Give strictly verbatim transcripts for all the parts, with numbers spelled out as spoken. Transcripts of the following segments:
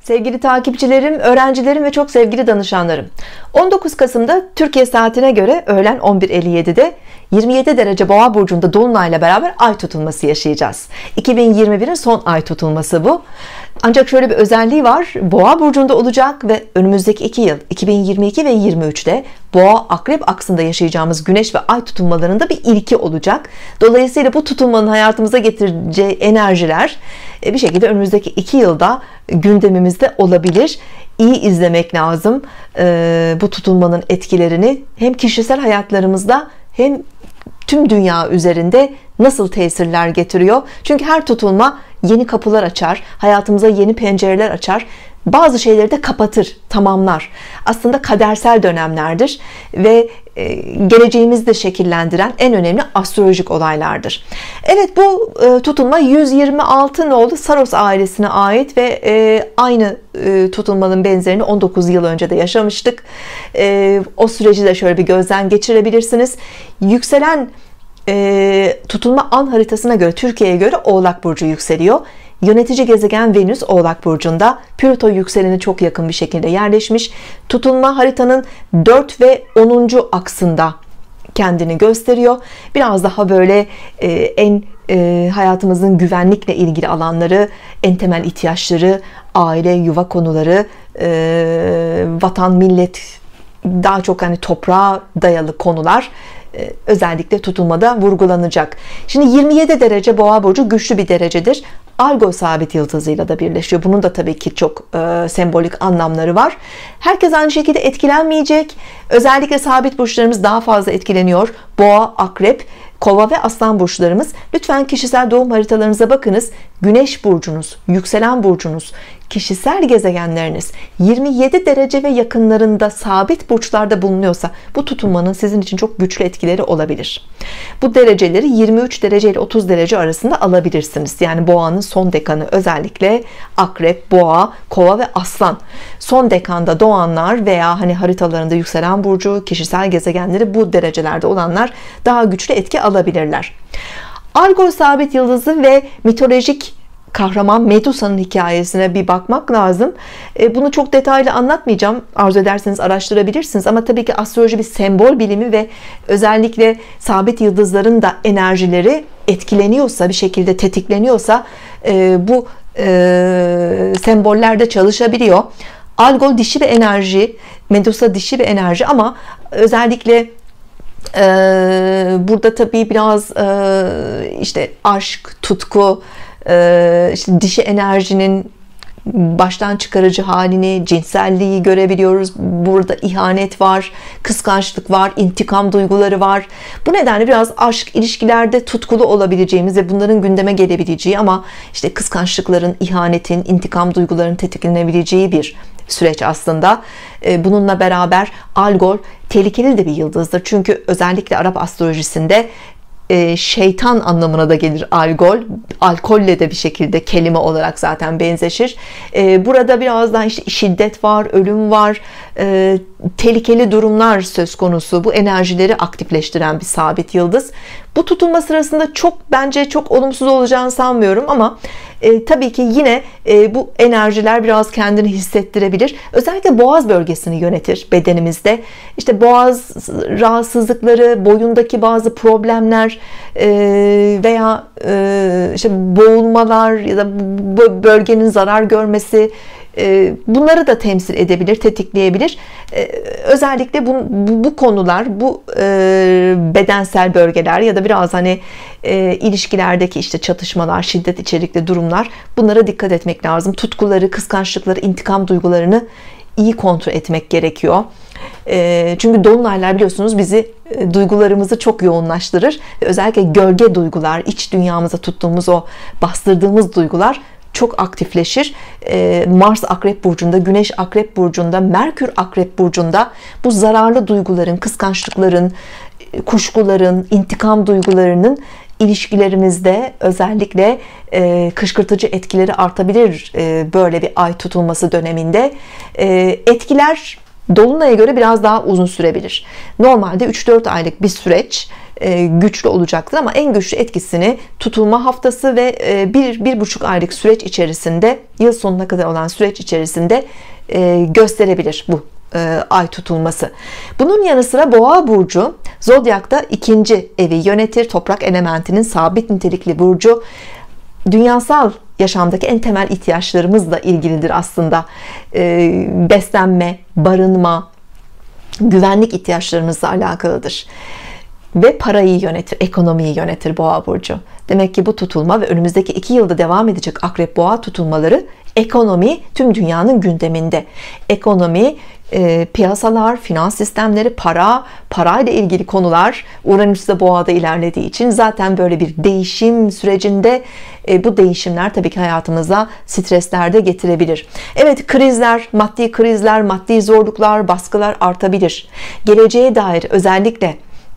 Sevgili takipçilerim, öğrencilerim ve çok sevgili danışanlarım, on dokuz Kasım'da Türkiye saatine göre öğlen on bir elli yedi'de yirmi yedi derece Boğa burcunda dolunayla beraber ay tutulması yaşayacağız. iki bin yirmi bir'in son ay tutulması bu. Ancak şöyle bir özelliği var. Boğa burcunda olacak ve önümüzdeki iki yıl iki bin yirmi iki ve yirmi üç'te Boğa Akrep aksında yaşayacağımız güneş ve ay tutulmalarında bir ilki olacak. Dolayısıyla bu tutulmanın hayatımıza getireceği enerjiler bir şekilde önümüzdeki iki yılda gündemimizde olabilir. İyi izlemek lazım bu tutulmanın etkilerini, hem kişisel hayatlarımızda hem tüm dünya üzerinde nasıl tesirler getiriyor. Çünkü her tutulma yeni kapılar açar, hayatımıza yeni pencereler açar, bazı şeyleri de kapatır, tamamlar. Aslında kadersel dönemlerdir ve geleceğimizi de şekillendiren en önemli astrolojik olaylardır. Evet, bu tutulma yüz yirmi altı nolu Saros ailesine ait ve aynı tutulmanın benzerini on dokuz yıl önce de yaşamıştık. O süreci de şöyle bir gözden geçirebilirsiniz. Yükselen tutulma an haritasına göre, Türkiye'ye göre Oğlak burcu yükseliyor. Yönetici gezegen Venüs Oğlak burcunda, Plüto yükseleni çok yakın bir şekilde yerleşmiş. Tutulma haritanın dört ve onuncu aksında kendini gösteriyor. Biraz daha böyle e, en e, hayatımızın güvenlikle ilgili alanları, en temel ihtiyaçları, aile, yuva konuları, e, vatan, millet, daha çok hani toprağa dayalı konular özellikle tutulmada vurgulanacak. Şimdi yirmi yedi derece Boğa burcu güçlü bir derecedir. Argo sabit yıldızıyla da birleşiyor. Bunun da tabii ki çok e, sembolik anlamları var. Herkes aynı şekilde etkilenmeyecek. Özellikle sabit burçlarımız daha fazla etkileniyor. Boğa, Akrep, Kova ve Aslan burçlarımız. Lütfen kişisel doğum haritalarınıza bakınız. Güneş burcunuz, yükselen burcunuz, kişisel gezegenleriniz yirmi yedi derece ve yakınlarında sabit burçlarda bulunuyorsa bu tutulmanın sizin için çok güçlü etkileri olabilir. Bu dereceleri yirmi üç derece ile otuz derece arasında alabilirsiniz. Yani Boğa'nın son dekanı, özellikle Akrep, Boğa, Kova ve Aslan. Son dekanda doğanlar veya hani haritalarında yükselen burcu, kişisel gezegenleri bu derecelerde olanlar daha güçlü etki alabilirler. Argo sabit yıldızı ve mitolojik kahraman Medusa'nın hikayesine bir bakmak lazım. Bunu çok detaylı anlatmayacağım. Arzu ederseniz araştırabilirsiniz. Ama tabii ki astroloji bir sembol bilimi ve özellikle sabit yıldızların da enerjileri etkileniyorsa, bir şekilde tetikleniyorsa bu semboller de çalışabiliyor. Argo dişi bir enerji, Medusa dişi bir enerji ama özellikle burada tabii biraz işte aşk, tutku, işte dişi enerjinin baştan çıkarıcı halini, cinselliği görebiliyoruz. Burada ihanet var, kıskançlık var, intikam duyguları var. Bu nedenle biraz aşk, ilişkilerde tutkulu olabileceğimiz ve bunların gündeme gelebileceği ama işte kıskançlıkların, ihanetin, intikam duygularının tetiklenebileceği bir süreç aslında. Bununla beraber Algol tehlikeli de bir yıldızdır. Çünkü özellikle Arap astrolojisinde şeytan anlamına da gelir alkol. Alkolle de bir şekilde kelime olarak zaten benzeşir. Burada biraz daha işte şiddet var, ölüm var, tehlikeli durumlar söz konusu. Bu enerjileri aktifleştiren bir sabit yıldız. Bu tutulma sırasında çok bence çok olumsuz olacağını sanmıyorum ama e, tabii ki yine e, bu enerjiler biraz kendini hissettirebilir. Özellikle boğaz bölgesini yönetir bedenimizde. İşte boğaz rahatsızlıkları, boyundaki bazı problemler e, veya e, işte boğulmalar ya da bu bölgenin zarar görmesi, bunları da temsil edebilir, tetikleyebilir. Özellikle bu, bu, bu konular, bu bedensel bölgeler ya da biraz hani ilişkilerdeki işte çatışmalar, şiddet içerikli durumlar, bunlara dikkat etmek lazım. Tutkuları, kıskançlıkları, intikam duygularını iyi kontrol etmek gerekiyor. Çünkü dolunaylar biliyorsunuz bizi, duygularımızı çok yoğunlaştırır. Özellikle gölge duygular, iç dünyamıza tuttuğumuz o bastırdığımız duygular çok aktifleşir. Mars Akrep burcunda, Güneş Akrep burcunda, Merkür Akrep burcunda bu zararlı duyguların, kıskançlıkların, kuşkuların, intikam duygularının ilişkilerimizde özellikle kışkırtıcı etkileri artabilir böyle bir ay tutulması döneminde. Etkiler Dolunay'a göre biraz daha uzun sürebilir. Normalde üç dört aylık bir süreç. güçlü olacaktır ama en güçlü etkisini tutulma haftası ve bir, bir buçuk aylık süreç içerisinde, yıl sonuna kadar olan süreç içerisinde gösterebilir bu ay tutulması. Bunun yanı sıra Boğa burcu zodyakta ikinci evi yönetir. Toprak elementinin sabit nitelikli burcu. Dünyasal yaşamdaki en temel ihtiyaçlarımızla ilgilidir aslında. Beslenme, barınma, güvenlik ihtiyaçlarımızla alakalıdır. Ve parayı yönetir, ekonomiyi yönetir Boğa burcu. Demek ki bu tutulma ve önümüzdeki iki yılda devam edecek Akrep Boğa tutulmaları, ekonomi tüm dünyanın gündeminde. Ekonomi, e, piyasalar, finans sistemleri, para, parayla ilgili konular Uranüs de Boğa'da ilerlediği için zaten böyle bir değişim sürecinde. E, bu değişimler tabii ki hayatımıza stresler de getirebilir. Evet, krizler, maddi krizler, maddi zorluklar, baskılar artabilir. Geleceğe dair özellikle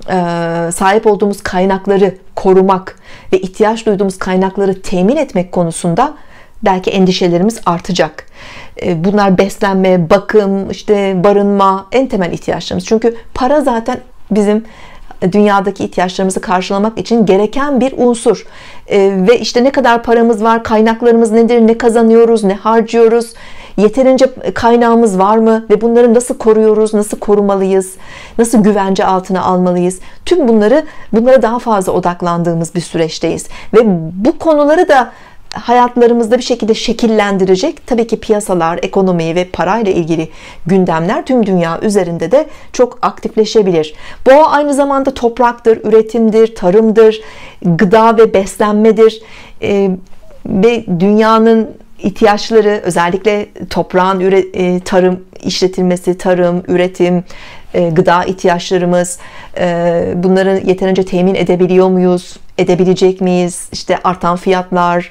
sahip olduğumuz kaynakları korumak ve ihtiyaç duyduğumuz kaynakları temin etmek konusunda belki endişelerimiz artacak. Bunlar beslenme, bakım, işte barınma, en temel ihtiyaçlarımız. Çünkü para zaten bizim dünyadaki ihtiyaçlarımızı karşılamak için gereken bir unsur. Ve işte ne kadar paramız var, kaynaklarımız nedir, ne kazanıyoruz, ne harcıyoruz, yeterince kaynağımız var mı ve bunları nasıl koruyoruz, nasıl korumalıyız, nasıl güvence altına almalıyız? Tüm bunları bunlara daha fazla odaklandığımız bir süreçteyiz ve bu konuları da hayatlarımızda bir şekilde şekillendirecek tabii ki piyasalar, ekonomi ve parayla ilgili gündemler tüm dünya üzerinde de çok aktifleşebilir. Boğa aynı zamanda topraktır, üretimdir, tarımdır, gıda ve beslenmedir ee, ve dünyanın ihtiyaçları, özellikle toprağın üre, tarım işletilmesi, tarım, üretim, gıda ihtiyaçlarımız, bunları yeterince temin edebiliyor muyuz, edebilecek miyiz? İşte artan fiyatlar,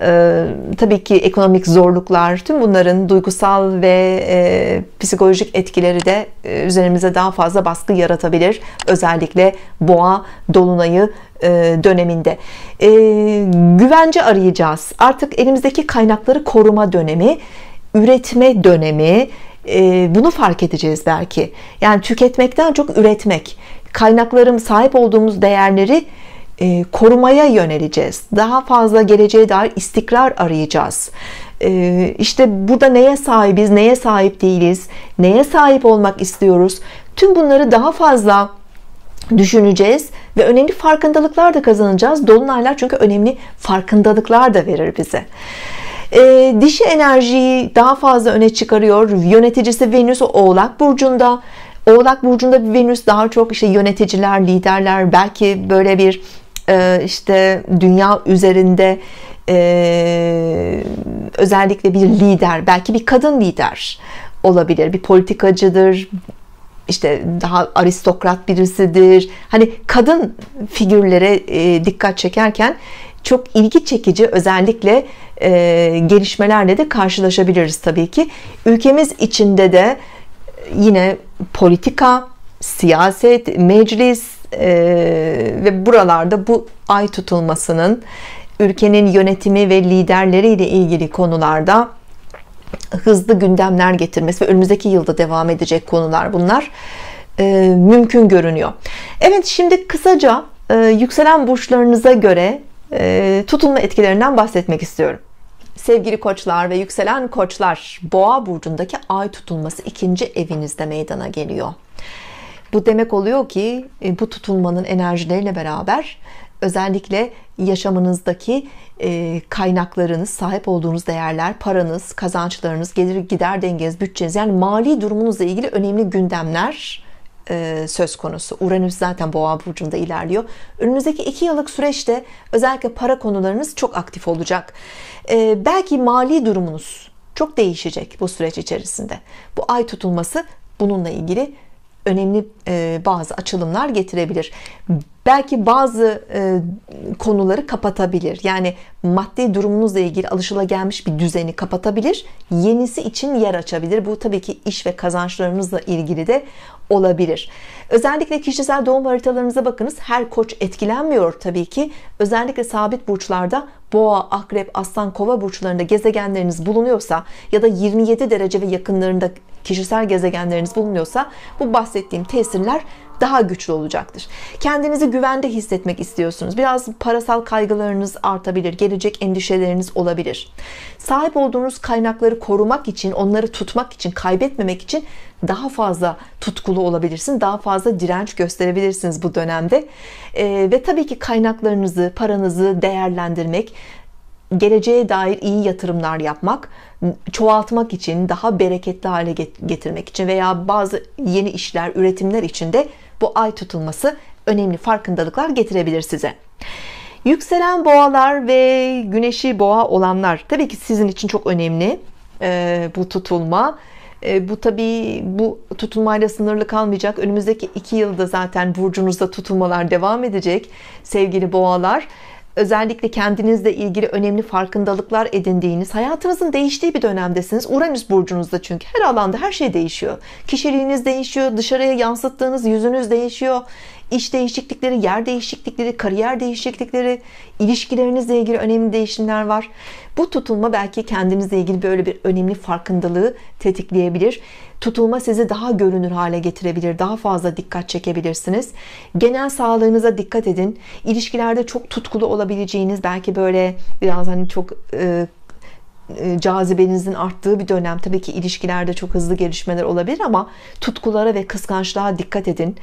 tabii ki ekonomik zorluklar, tüm bunların duygusal ve psikolojik etkileri de üzerimize daha fazla baskı yaratabilir. Özellikle Boğa dolunayı döneminde güvence arayacağız. Artık elimizdeki kaynakları koruma dönemi, üretme dönemi. Bunu fark edeceğiz belki. Yani tüketmekten çok üretmek, kaynakların, sahip olduğumuz değerleri korumaya yöneleceğiz. Daha fazla geleceğe dair istikrar arayacağız. İşte burada neye sahibiz, neye sahip değiliz, neye sahip olmak istiyoruz. Tüm bunları daha fazla düşüneceğiz ve önemli farkındalıklar da kazanacağız. Dolunaylar çünkü önemli farkındalıklar da verir bize. E, dişi enerjiyi daha fazla öne çıkarıyor. Yöneticisi Venüs Oğlak burcunda. Oğlak burcunda bir Venüs daha çok işte yöneticiler, liderler, belki böyle bir e, işte dünya üzerinde e, özellikle bir lider, belki bir kadın lider olabilir, bir politikacıdır, işte daha aristokrat birisidir. Hani kadın figürlere e, dikkat çekerken çok ilgi çekici özellikle e, gelişmelerle de karşılaşabiliriz tabii ki. Ülkemiz içinde de yine politika, siyaset, meclis e, ve buralarda bu ay tutulmasının ülkenin yönetimi ve liderleriyle ilgili konularda hızlı gündemler getirmesi ve önümüzdeki yılda devam edecek konular bunlar e, mümkün görünüyor. Evet, şimdi kısaca e, yükselen burçlarınıza göre e, tutulma etkilerinden bahsetmek istiyorum. Sevgili koçlar ve yükselen koçlar, Boğa burcundaki ay tutulması ikinci evinizde meydana geliyor. Bu demek oluyor ki e, bu tutulmanın enerjileriyle beraber özellikle yaşamınızdaki e, kaynaklarınız, sahip olduğunuz değerler, paranız, kazançlarınız, gelir gider dengeniz, bütçeniz, yani mali durumunuzla ilgili önemli gündemler e, söz konusu. Uranüs zaten Boğa burcunda ilerliyor. Önümüzdeki iki yıllık süreçte özellikle para konularınız çok aktif olacak. E, belki mali durumunuz çok değişecek bu süreç içerisinde. Bu ay tutulması bununla ilgili önemli e, bazı açılımlar getirebilir. Belki bazı e, konuları kapatabilir. Yani maddi durumunuzla ilgili alışılagelmiş bir düzeni kapatabilir. Yenisi için yer açabilir. Bu tabii ki iş ve kazançlarınızla ilgili de olabilir. Özellikle kişisel doğum haritalarınıza bakınız. Her koç etkilenmiyor tabii ki. Özellikle sabit burçlarda Boğa, Akrep, Aslan, Kova burçlarında gezegenleriniz bulunuyorsa ya da yirmi yedi derece ve yakınlarında kişisel gezegenleriniz bulunuyorsa bu bahsettiğim tesirler daha güçlü olacaktır. Kendinizi güvende hissetmek istiyorsunuz. Biraz parasal kaygılarınız artabilir. Gelecek endişeleriniz olabilir. Sahip olduğunuz kaynakları korumak için, onları tutmak için, kaybetmemek için daha fazla tutkulu olabilirsiniz. Daha fazla direnç gösterebilirsiniz bu dönemde. Ee, ve tabii ki kaynaklarınızı, paranızı değerlendirmek, geleceğe dair iyi yatırımlar yapmak, çoğaltmak için, daha bereketli hale getirmek için veya bazı yeni işler, üretimler için de bu ay tutulması önemli farkındalıklar getirebilir size. Yükselen boğalar ve güneşi boğa olanlar, tabii ki sizin için çok önemli ee, bu tutulma. Ee, bu tabii bu tutulmayla sınırlı kalmayacak. Önümüzdeki iki yılda zaten burcunuzda tutulmalar devam edecek sevgili boğalar. Özellikle kendinizle ilgili önemli farkındalıklar edindiğiniz, hayatınızın değiştiği bir dönemdesiniz. Uranüs burcunuzda, çünkü her alanda her şey değişiyor. Kişiliğiniz değişiyor, dışarıya yansıttığınız yüzünüz değişiyor. İş değişiklikleri, yer değişiklikleri, kariyer değişiklikleri, ilişkilerinizle ilgili önemli değişimler var. Bu tutulma belki kendinizle ilgili böyle bir önemli farkındalığı tetikleyebilir. Tutulma sizi daha görünür hale getirebilir. Daha fazla dikkat çekebilirsiniz. Genel sağlığınıza dikkat edin. İlişkilerde çok tutkulu olabileceğiniz, belki böyle biraz hani çok e, e, cazibenizin arttığı bir dönem. Tabii ki ilişkilerde çok hızlı gelişmeler olabilir ama tutkulara ve kıskançlığa dikkat edin.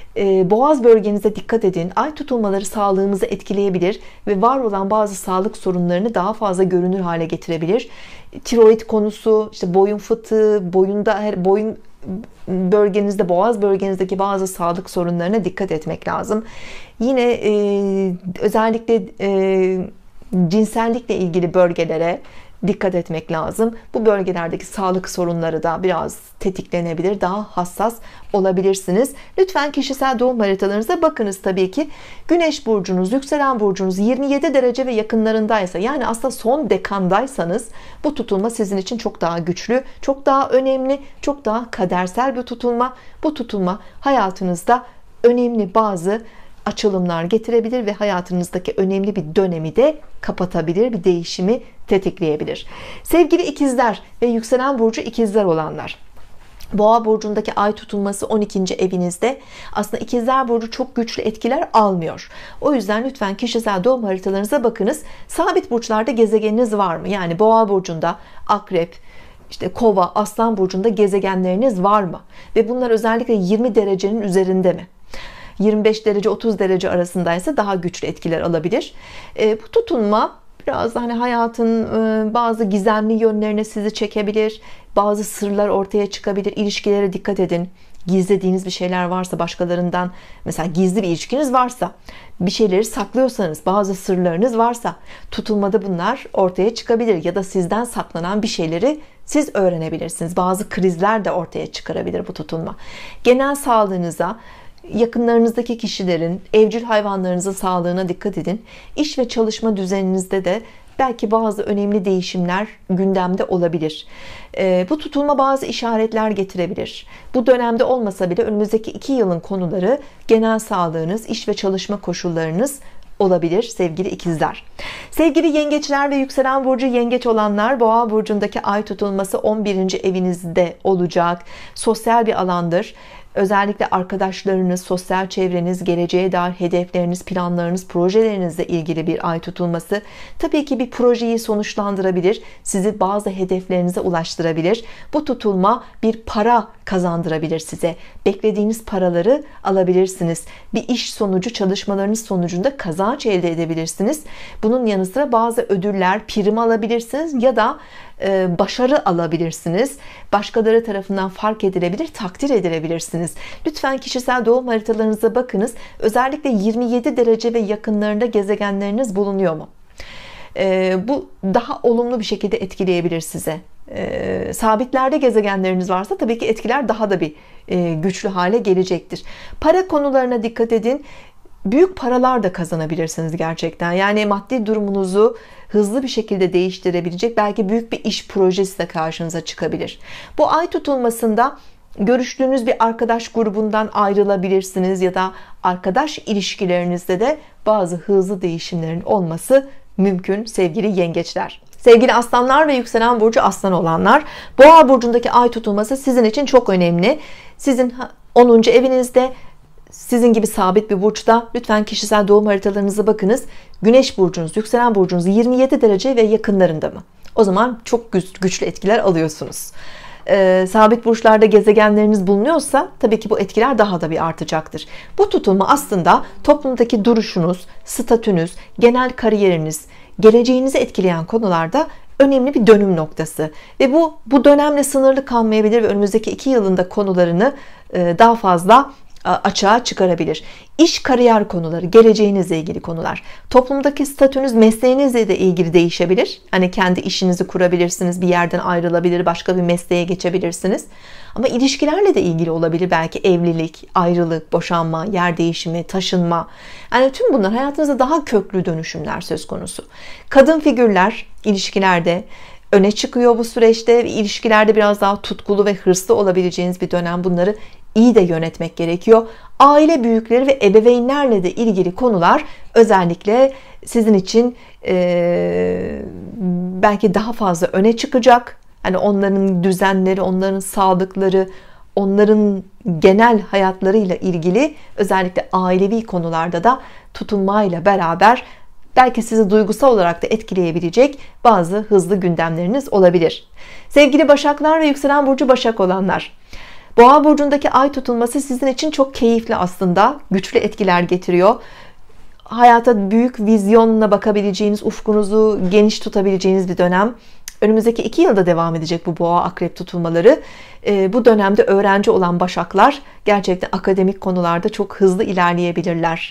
Boğaz bölgenize dikkat edin. Ay tutulmaları sağlığımızı etkileyebilir ve var olan bazı sağlık sorunlarını daha fazla görünür hale getirebilir. Tiroid konusu, işte boyun fıtığı, boyunda her boyun bölgenizde, boğaz bölgenizdeki bazı sağlık sorunlarına dikkat etmek lazım. Yine e, özellikle e, cinsellikle ilgili bölgelere dikkat etmek lazım. Bu bölgelerdeki sağlık sorunları da biraz tetiklenebilir. Daha hassas olabilirsiniz. Lütfen kişisel doğum haritalarınıza bakınız tabii ki. Güneş burcunuz, yükselen burcunuz yirmi yedi derece ve yakınlarındaysa, yani aslında son dekandaysanız, bu tutulma sizin için çok daha güçlü, çok daha önemli, çok daha kadersel bir tutulma. Bu tutulma hayatınızda önemli bazı açılımlar getirebilir ve hayatınızdaki önemli bir dönemi de kapatabilir, bir değişimi tetikleyebilir. Sevgili ikizler ve yükselen burcu ikizler olanlar, Boğa burcundaki ay tutulması on ikinci evinizde. Aslında ikizler burcu çok güçlü etkiler almıyor. O yüzden lütfen kişisel doğum haritalarınıza bakınız. Sabit burçlarda gezegeniniz var mı? Yani Boğa burcunda, Akrep, işte Kova, Aslan burcunda gezegenleriniz var mı? Ve bunlar özellikle yirmi derecenin üzerinde mi? yirmi beş derece otuz derece arasındaysa daha güçlü etkiler alabilir. E, bu tutulma biraz hani hayatın e, bazı gizemli yönlerine sizi çekebilir. Bazı sırlar ortaya çıkabilir. İlişkilere dikkat edin. Gizlediğiniz bir şeyler varsa başkalarından, mesela gizli bir ilişkiniz varsa, bir şeyleri saklıyorsanız, bazı sırlarınız varsa, tutulmada bunlar ortaya çıkabilir. Ya da sizden saklanan bir şeyleri siz öğrenebilirsiniz. Bazı krizler de ortaya çıkarabilir bu tutulma. Genel sağlığınıza, yakınlarınızdaki kişilerin, evcil hayvanlarınızın sağlığına dikkat edin. İş ve çalışma düzeninizde de belki bazı önemli değişimler gündemde olabilir. E, bu tutulma bazı işaretler getirebilir. Bu dönemde olmasa bile önümüzdeki iki yılın konuları genel sağlığınız, iş ve çalışma koşullarınız olabilir sevgili ikizler. Sevgili yengeçler ve yükselen burcu yengeç olanlar, Boğa burcundaki ay tutulması on birinci evinizde olacak. Sosyal bir alandır. Özellikle arkadaşlarınız, sosyal çevreniz, geleceğe dair hedefleriniz, planlarınız, projelerinizle ilgili bir ay tutulması. Tabii ki bir projeyi sonuçlandırabilir, sizi bazı hedeflerinize ulaştırabilir. Bu tutulma bir para kazandırabilir size. Beklediğiniz paraları alabilirsiniz. Bir iş sonucu, çalışmalarınız sonucunda kazanç elde edebilirsiniz. Bunun yanı sıra bazı ödüller, prim alabilirsiniz ya da başarı alabilirsiniz. Başkaları tarafından fark edilebilir, takdir edilebilirsiniz. Lütfen kişisel doğum haritalarınıza bakınız. Özellikle yirmi yedi derece ve yakınlarında gezegenleriniz bulunuyor mu? Bu daha olumlu bir şekilde etkileyebilir size. Sabitlerde gezegenleriniz varsa tabii ki etkiler daha da bir güçlü hale gelecektir. Para konularına dikkat edin. Büyük paralar da kazanabilirsiniz gerçekten. Yani maddi durumunuzu hızlı bir şekilde değiştirebilecek belki büyük bir iş projesi de karşınıza çıkabilir. Bu ay tutulmasında görüştüğünüz bir arkadaş grubundan ayrılabilirsiniz ya da arkadaş ilişkilerinizde de bazı hızlı değişimlerin olması mümkün sevgili yengeçler. Sevgili aslanlar ve yükselen burcu aslan olanlar, Boğa burcundaki ay tutulması sizin için çok önemli. Sizin onuncu evinizde, sizin gibi sabit bir burçta, lütfen kişisel doğum haritalarınıza bakınız. Güneş burcunuz, yükselen burcunuz yirmi yedi derece ve yakınlarında mı? O zaman çok güçlü etkiler alıyorsunuz. Ee, sabit burçlarda gezegenleriniz bulunuyorsa tabii ki bu etkiler daha da bir artacaktır. Bu tutulma aslında toplumdaki duruşunuz, statünüz, genel kariyeriniz, geleceğinizi etkileyen konularda önemli bir dönüm noktası ve bu bu dönemle sınırlı kalmayabilir ve önümüzdeki iki yılında konularını e, daha fazla açığa çıkarabilir. İş, kariyer konuları, geleceğinizle ilgili konular, toplumdaki statünüz, mesleğinizle de ilgili değişebilir. Hani kendi işinizi kurabilirsiniz, bir yerden ayrılabilir, başka bir mesleğe geçebilirsiniz. Ama ilişkilerle de ilgili olabilir, belki evlilik, ayrılık, boşanma, yer değişimi, taşınma. Yani tüm bunlar hayatınızda daha köklü dönüşümler söz konusu. Kadın figürler ilişkilerde öne çıkıyor bu süreçte ve ilişkilerde biraz daha tutkulu ve hırslı olabileceğiniz bir dönem. Bunları iyi de yönetmek gerekiyor. Aile büyükleri ve ebeveynlerle de ilgili konular özellikle sizin için e, belki daha fazla öne çıkacak. Yani onların düzenleri, onların sağlıkları, onların genel hayatlarıyla ilgili özellikle ailevi konularda da tutunmayla beraber belki sizi duygusal olarak da etkileyebilecek bazı hızlı gündemleriniz olabilir. Sevgili Başaklar ve yükselen burcu Başak olanlar, Boğa burcundaki ay tutulması sizin için çok keyifli aslında, güçlü etkiler getiriyor. Hayata büyük vizyonla bakabileceğiniz, ufkunuzu geniş tutabileceğiniz bir dönem. Önümüzdeki iki yılda devam edecek bu boğa akrep tutulmaları. Bu dönemde öğrenci olan Başaklar gerçekten akademik konularda çok hızlı ilerleyebilirler.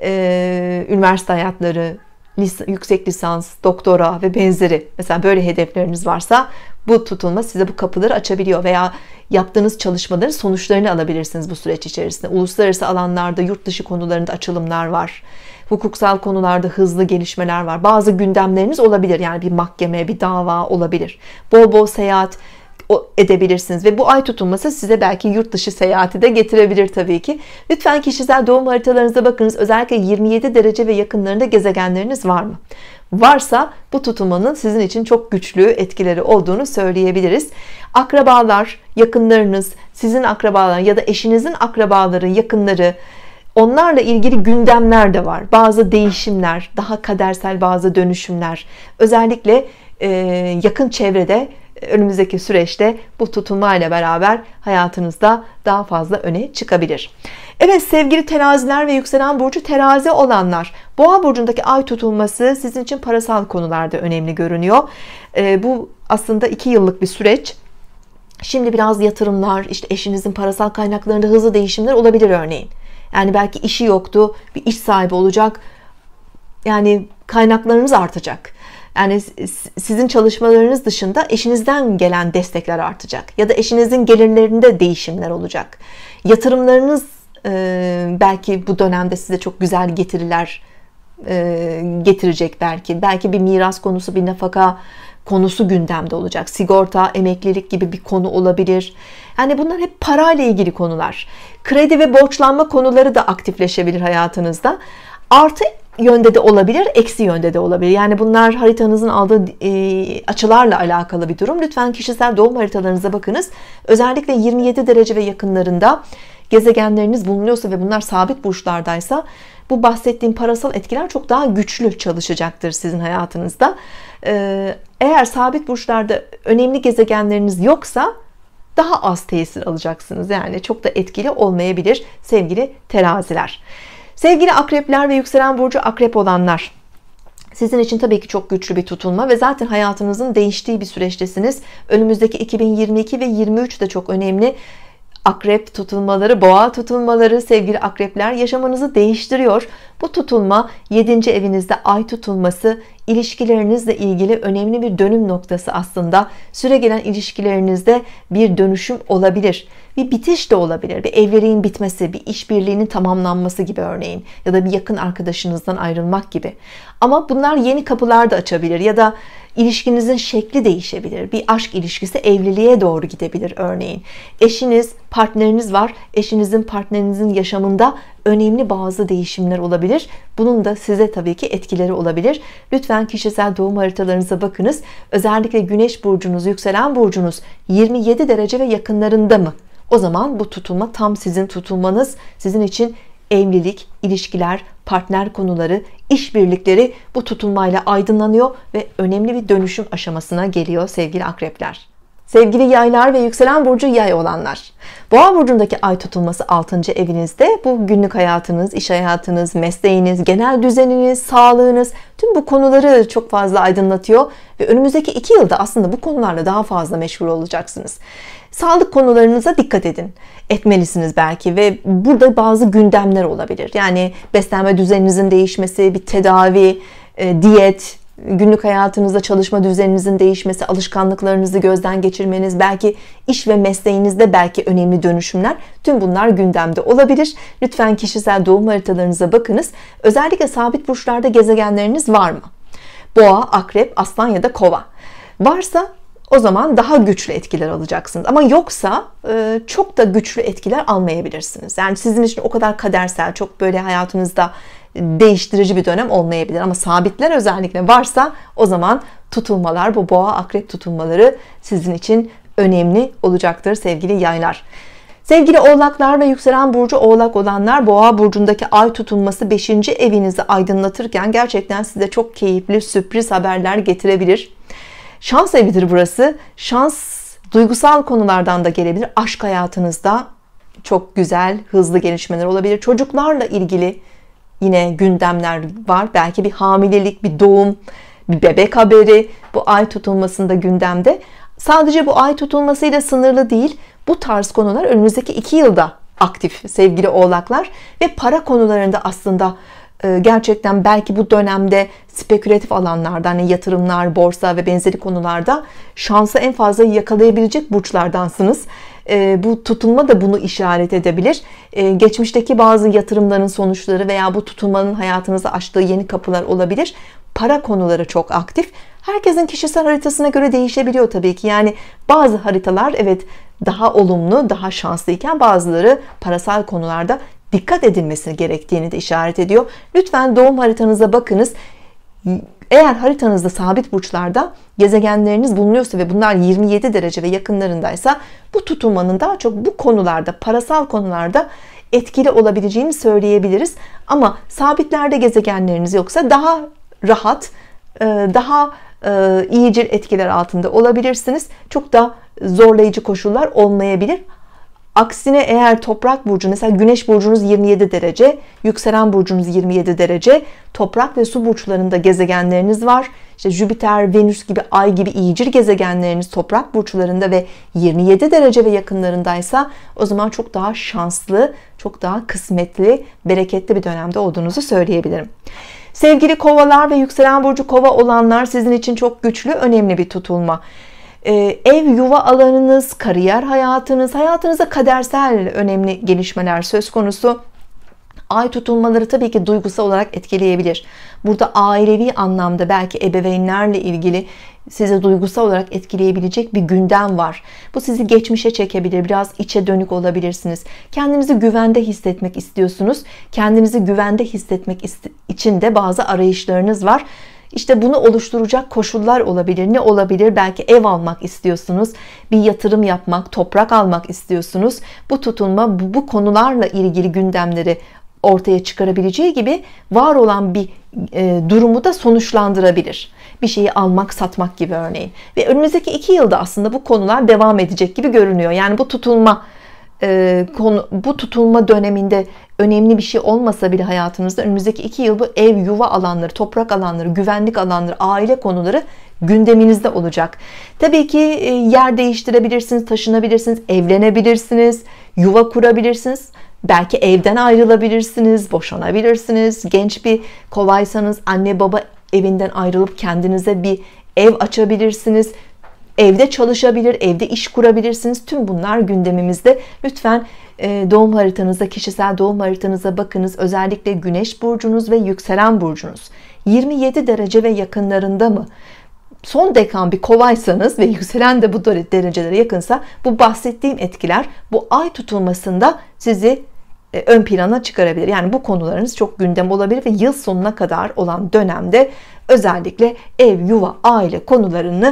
Üniversite hayatları, yüksek lisans, doktora ve benzeri, mesela böyle hedefleriniz varsa bu tutulma size bu kapıları açabiliyor veya yaptığınız çalışmaların sonuçlarını alabilirsiniz bu süreç içerisinde. Uluslararası alanlarda, yurt dışı konularında açılımlar var. Hukuksal konularda hızlı gelişmeler var. Bazı gündemleriniz olabilir. Yani bir mahkeme, bir dava olabilir. Bol bol seyahat edebilirsiniz ve bu ay tutulması size belki yurt dışı seyahati de getirebilir tabii ki. Lütfen kişisel doğum haritalarınıza bakınız. Özellikle yirmi yedi derece ve yakınlarında gezegenleriniz var mı? Varsa bu tutulmanın sizin için çok güçlü etkileri olduğunu söyleyebiliriz. Akrabalar, yakınlarınız, sizin akrabalar ya da eşinizin akrabaları, yakınları, onlarla ilgili gündemler de var. Bazı değişimler, daha kadersel bazı dönüşümler. Özellikle e, yakın çevrede önümüzdeki süreçte bu tutulmayla beraber hayatınızda daha fazla öne çıkabilir. Evet sevgili teraziler ve yükselen burcu terazi olanlar, boğa burcundaki ay tutulması sizin için parasal konularda önemli görünüyor. E, bu aslında iki yıllık bir süreç. Şimdi biraz yatırımlar, işte eşinizin parasal kaynaklarında hızlı değişimler olabilir örneğin. Yani belki işi yoktu, bir iş sahibi olacak. Yani kaynaklarınız artacak. Yani sizin çalışmalarınız dışında eşinizden gelen destekler artacak. Ya da eşinizin gelirlerinde değişimler olacak. Yatırımlarınız belki bu dönemde size çok güzel getiriler getirecek belki. Belki bir miras konusu, bir nafaka konusu gündemde olacak. Sigorta, emeklilik gibi bir konu olabilir. Yani bunlar hep parayla ilgili konular. Kredi ve borçlanma konuları da aktifleşebilir hayatınızda. Artı yönde de olabilir, eksi yönde de olabilir. Yani bunlar haritanızın aldığı e, açılarla alakalı bir durum. Lütfen kişisel doğum haritalarınıza bakınız. Özellikle yirmi yedi derece ve yakınlarında gezegenleriniz bulunuyorsa ve bunlar sabit burçlardaysa bu bahsettiğim parasal etkiler çok daha güçlü çalışacaktır sizin hayatınızda. Ee, eğer sabit burçlarda önemli gezegenleriniz yoksa daha az tesir alacaksınız. Yani çok da etkili olmayabilir sevgili teraziler. Sevgili akrepler ve yükselen burcu akrep olanlar, sizin için tabii ki çok güçlü bir tutulma ve zaten hayatınızın değiştiği bir süreçtesiniz. Önümüzdeki iki bin yirmi iki ve yirmi üç de çok önemli. Akrep tutulmaları, boğa tutulmaları sevgili akrepler yaşamınızı değiştiriyor. Bu tutulma yedinci evinizde ay tutulması ilişkilerinizle ilgili önemli bir dönüm noktası aslında. Süregelen ilişkilerinizde bir dönüşüm olabilir. Bir bitiş de olabilir. Bir evliliğin bitmesi, bir işbirliğinin tamamlanması gibi örneğin. Ya da bir yakın arkadaşınızdan ayrılmak gibi. Ama bunlar yeni kapılar da açabilir. Ya da ilişkinizin şekli değişebilir. Bir aşk ilişkisi evliliğe doğru gidebilir örneğin. Eşiniz, partneriniz var. Eşinizin, partnerinizin yaşamında önemli bazı değişimler olabilir. Bunun da size tabii ki etkileri olabilir. Lütfen kişisel doğum haritalarınıza bakınız. Özellikle güneş burcunuz, yükselen burcunuz yirmi yedi derece ve yakınlarında mı? O zaman bu tutulma tam sizin tutulmanız. Sizin için evlilik, ilişkiler, partner konuları, işbirlikleri bu tutulmayla aydınlanıyor ve önemli bir dönüşüm aşamasına geliyor sevgili akrepler. Sevgili yaylar ve yükselen burcu yay olanlar, Boğa burcundaki ay tutulması altıncı evinizde. Bu günlük hayatınız, iş hayatınız, mesleğiniz, genel düzeniniz, sağlığınız, tüm bu konuları çok fazla aydınlatıyor ve önümüzdeki iki yılda aslında bu konularla daha fazla meşgul olacaksınız. Sağlık konularınıza dikkat edin. Etmelisiniz belki ve burada bazı gündemler olabilir. Yani beslenme düzeninizin değişmesi, bir tedavi, e, diyet, günlük hayatınızda çalışma düzeninizin değişmesi, alışkanlıklarınızı gözden geçirmeniz, belki iş ve mesleğinizde belki önemli dönüşümler, tüm bunlar gündemde olabilir. Lütfen kişisel doğum haritalarınıza bakınız. Özellikle sabit burçlarda gezegenleriniz var mı? Boğa, akrep, aslan ya da kova. Varsa o zaman daha güçlü etkiler alacaksınız. Ama yoksa çok da güçlü etkiler almayabilirsiniz. Yani sizin için o kadar kadersel, çok böyle hayatınızda değiştirici bir dönem olmayabilir. Ama sabitler özellikle varsa o zaman tutulmalar, bu boğa akrep tutulmaları sizin için önemli olacaktır sevgili yaylar. Sevgili oğlaklar ve yükselen burcu oğlak olanlar, boğa burcundaki ay tutulması beşinci evinizi aydınlatırken gerçekten size çok keyifli sürpriz haberler getirebilir. Şans evidir burası. Şans duygusal konulardan da gelebilir. Aşk hayatınızda çok güzel, hızlı gelişmeler olabilir. Çocuklarla ilgili yine gündemler var. Belki bir hamilelik, bir doğum, bir bebek haberi bu ay tutulmasında gündemde. Sadece bu ay tutulmasıyla sınırlı değil. Bu tarz konular önümüzdeki iki yılda aktif sevgili oğlaklar ve para konularında aslında gerçekten belki bu dönemde spekülatif alanlarda, hani yatırımlar, borsa ve benzeri konularda şansı en fazla yakalayabilecek burçlardansınız. Bu tutulma da bunu işaret edebilir. Geçmişteki bazı yatırımların sonuçları veya bu tutulmanın hayatınıza açtığı yeni kapılar olabilir. Para konuları çok aktif. Herkesin kişisel haritasına göre değişebiliyor tabii ki. Yani bazı haritalar evet daha olumlu, daha şanslıyken bazıları parasal konularda dikkat edilmesi gerektiğini de işaret ediyor. Lütfen doğum haritanıza bakınız. Eğer haritanızda sabit burçlarda gezegenleriniz bulunuyorsa ve bunlar yirmi yedi derece ve yakınlarındaysa bu tutulmanın daha çok bu konularda, parasal konularda etkili olabileceğini söyleyebiliriz. Ama sabitlerde gezegenleriniz yoksa daha rahat, daha iyicil etkiler altında olabilirsiniz. Çok da zorlayıcı koşullar olmayabilir. Aksine eğer toprak burcu, mesela güneş burcunuz yirmi yedi derece, yükselen burcunuz yirmi yedi derece, toprak ve su burçlarında gezegenleriniz var. İşte Jüpiter, Venüs gibi, Ay gibi iyicil gezegenleriniz toprak burçlarında ve yirmi yedi derece ve yakınlarındaysa o zaman çok daha şanslı, çok daha kısmetli, bereketli bir dönemde olduğunuzu söyleyebilirim. Sevgili kovalar ve yükselen burcu kova olanlar, sizin için çok güçlü, önemli bir tutulma. Ev, yuva alanınız, kariyer hayatınız, hayatınızda kadersel önemli gelişmeler söz konusu. Ay tutulmaları tabii ki duygusal olarak etkileyebilir. Burada ailevi anlamda belki ebeveynlerle ilgili sizi duygusal olarak etkileyebilecek bir gündem var. Bu sizi geçmişe çekebilir, biraz içe dönük olabilirsiniz. Kendinizi güvende hissetmek istiyorsunuz. Kendinizi güvende hissetmek için de bazı arayışlarınız var. İşte bunu oluşturacak koşullar olabilir. Ne olabilir? Belki ev almak istiyorsunuz, bir yatırım yapmak, toprak almak istiyorsunuz. Bu tutulma bu, bu konularla ilgili gündemleri ortaya çıkarabileceği gibi var olan bir e, durumu da sonuçlandırabilir. Bir şeyi almak, satmak gibi örneğin. Ve önümüzdeki iki yılda aslında bu konular devam edecek gibi görünüyor. Yani bu tutulma e, konu, bu tutulma döneminde önemli bir şey olmasa bile hayatınızda önümüzdeki iki yıl bu ev, yuva alanları, toprak alanları, güvenlik alanları, aile konuları gündeminizde olacak. Tabii ki yer değiştirebilirsiniz, taşınabilirsiniz, evlenebilirsiniz, yuva kurabilirsiniz. Belki evden ayrılabilirsiniz, boşanabilirsiniz. Genç bir kovaysanız anne baba evinden ayrılıp kendinize bir ev açabilirsiniz. Evde çalışabilir, evde iş kurabilirsiniz. Tüm bunlar gündemimizde. Lütfen doğum haritanıza, kişisel doğum haritanıza bakınız. Özellikle güneş burcunuz ve yükselen burcunuz yirmi yedi derece ve yakınlarında mı? Son dekan bir kovaysanız ve yükselen de bu derecelere yakınsa bu bahsettiğim etkiler bu ay tutulmasında sizi ön plana çıkarabilir. Yani bu konularınız çok gündem olabilir ve yıl sonuna kadar olan dönemde özellikle ev, yuva, aile konularını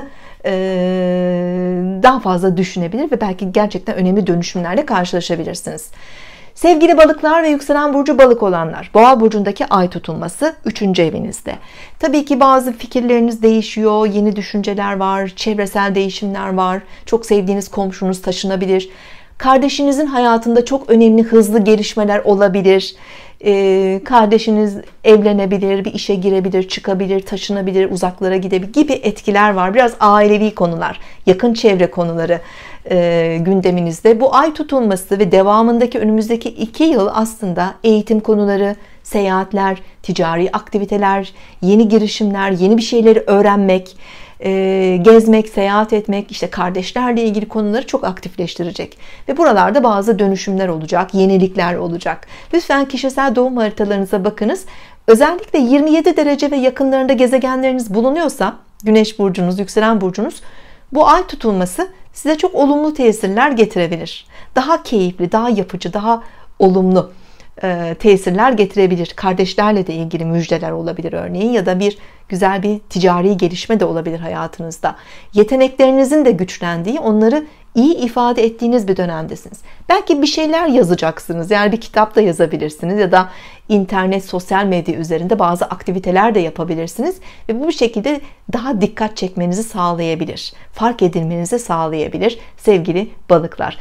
daha fazla düşünebilir ve belki gerçekten önemli dönüşümlerle karşılaşabilirsiniz. Sevgili balıklar ve yükselen burcu balık olanlar, boğa burcundaki ay tutulması üçüncü evinizde. Tabii ki bazı fikirleriniz değişiyor, yeni düşünceler var, çevresel değişimler var, çok sevdiğiniz komşunuz taşınabilir, kardeşinizin hayatında çok önemli hızlı gelişmeler olabilir, ee, kardeşiniz evlenebilir, bir işe girebilir, çıkabilir, taşınabilir, uzaklara gidebilir gibi etkiler var. Biraz ailevi konular, yakın çevre konuları e, gündeminizde. Bu ay tutulması ve devamındaki önümüzdeki iki yıl aslında eğitim konuları, seyahatler, ticari aktiviteler, yeni girişimler, yeni bir şeyleri öğrenmek, e, gezmek, seyahat etmek, işte kardeşlerle ilgili konuları çok aktifleştirecek. Ve buralarda bazı dönüşümler olacak, yenilikler olacak. Lütfen kişisel doğum haritalarınıza bakınız. Özellikle yirmi yedi derece ve yakınlarında gezegenleriniz bulunuyorsa, Güneş burcunuz, yükselen burcunuz, bu ay tutulması size çok olumlu tesirler getirebilir. Daha keyifli, daha yapıcı, daha olumlu e, tesirler getirebilir. Kardeşlerle de ilgili müjdeler olabilir örneğin, ya da bir güzel bir ticari gelişme de olabilir hayatınızda. Yeteneklerinizin de güçlendiği, onları iyi ifade ettiğiniz bir dönemdesiniz. Belki bir şeyler yazacaksınız. Yani bir kitap da yazabilirsiniz ya da internet, sosyal medya üzerinde bazı aktiviteler de yapabilirsiniz ve bu bir şekilde daha dikkat çekmenizi sağlayabilir. Fark edilmenizi sağlayabilir sevgili balıklar.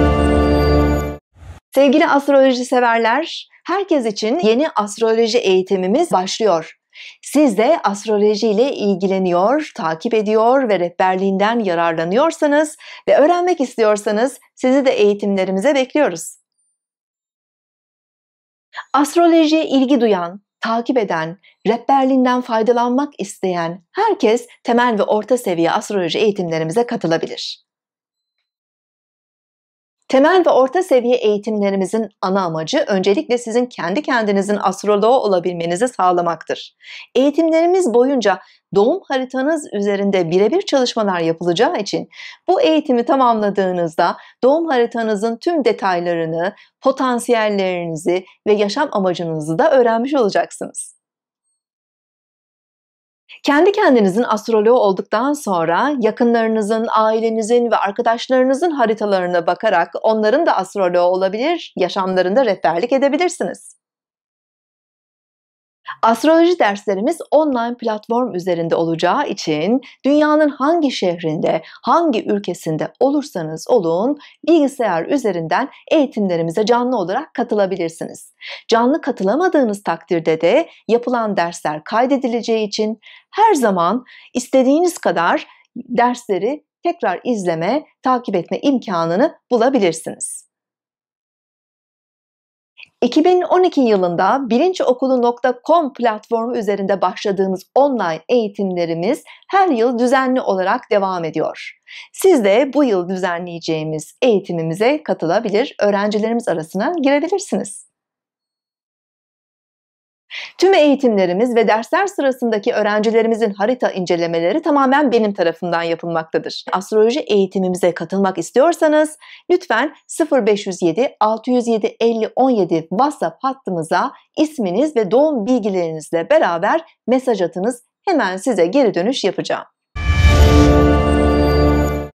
Sevgili astroloji severler, herkes için yeni astroloji eğitimimiz başlıyor. Siz de astroloji ile ilgileniyor, takip ediyor ve rehberliğinden yararlanıyorsanız ve öğrenmek istiyorsanız sizi de eğitimlerimize bekliyoruz. Astrolojiye ilgi duyan, takip eden, rehberliğinden faydalanmak isteyen herkes temel ve orta seviye astroloji eğitimlerimize katılabilir. Temel ve orta seviye eğitimlerimizin ana amacı öncelikle sizin kendi kendinizin astroloğu olabilmenizi sağlamaktır. Eğitimlerimiz boyunca doğum haritanız üzerinde birebir çalışmalar yapılacağı için bu eğitimi tamamladığınızda doğum haritanızın tüm detaylarını, potansiyellerinizi ve yaşam amacınızı da öğrenmiş olacaksınız. Kendi kendinizin astroloğu olduktan sonra yakınlarınızın, ailenizin ve arkadaşlarınızın haritalarına bakarak onların da astroloğu olabilir, yaşamlarında rehberlik edebilirsiniz. Astroloji derslerimiz online platform üzerinde olacağı için dünyanın hangi şehrinde, hangi ülkesinde olursanız olun bilgisayar üzerinden eğitimlerimize canlı olarak katılabilirsiniz. Canlı katılamadığınız takdirde de yapılan dersler kaydedileceği için her zaman istediğiniz kadar dersleri tekrar izleme, takip etme imkanını bulabilirsiniz. iki bin on iki yılında bilinçokulu nokta com platformu üzerinde başladığımız online eğitimlerimiz her yıl düzenli olarak devam ediyor. Siz de bu yıl düzenleyeceğimiz eğitimimize katılabilir, öğrencilerimiz arasına girebilirsiniz. Tüm eğitimlerimiz ve dersler sırasındaki öğrencilerimizin harita incelemeleri tamamen benim tarafından yapılmaktadır. Astroloji eğitimimize katılmak istiyorsanız lütfen sıfır beş yüz yedi altı yüz yedi elli on yedi WhatsApp hattımıza isminiz ve doğum bilgilerinizle beraber mesaj atınız. Hemen size geri dönüş yapacağım.